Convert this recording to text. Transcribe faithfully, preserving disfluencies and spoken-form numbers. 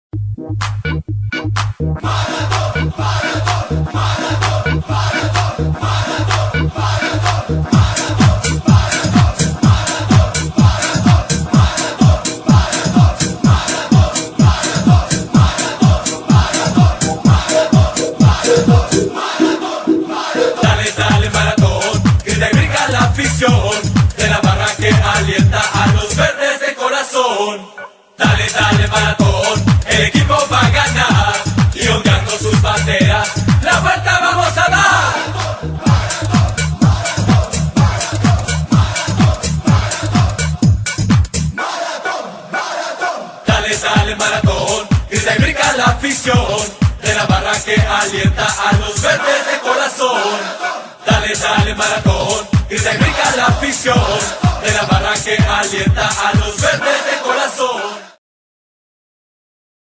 Dale, dale maratón, grita y brinca la afición de la barra que alienta a los verdes de corazón. Dale, dale maratón, el equipo va a ganar y ondeando sus banderas, la vuelta vamos a dar. Dale, dale maratón, grita y brinca la afición de la barra que alienta a los verdes de corazón. Dale, dale maratón, grita y brinca la afición de la barra que alienta a los verdes de corazón.